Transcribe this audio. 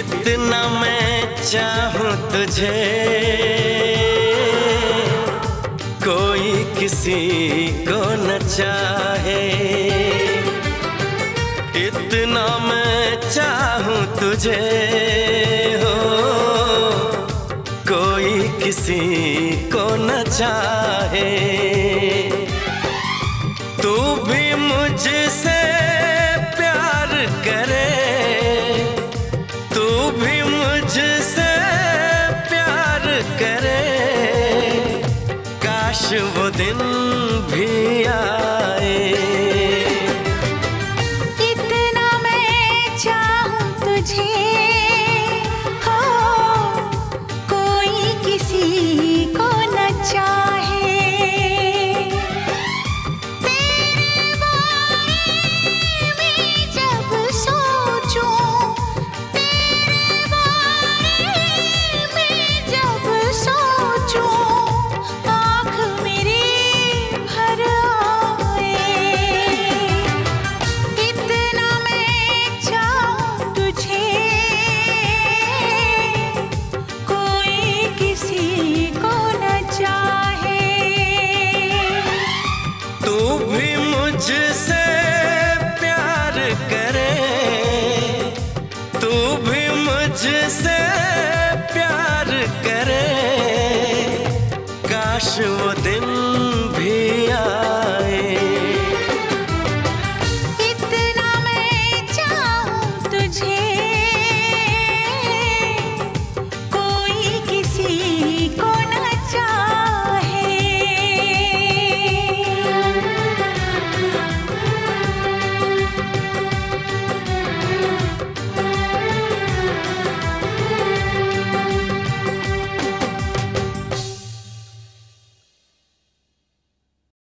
इतना मैं चाहूं तुझे, कोई किसी को न चाहे। इतना मैं चाहूं तुझे हो, कोई किसी को न चाहे। तू भी मुझसे प्यार करे, तू भी मुझसे प्यार करे। काश वो दिन भी आए। इतना मैं चाहूं तुझे हो, कोई किसी को न चाहे। तेरे बारे में जब सोचूं, तेरे बारे में जब सोचूं, आँख मेरी भर आए। इतना मैं चाहूं तुझे, कोई किसी को न चाहे। तू भी मुझसे प्यार करे, तू भी मुझसे प्यार करे। काश वो दिन भी आए।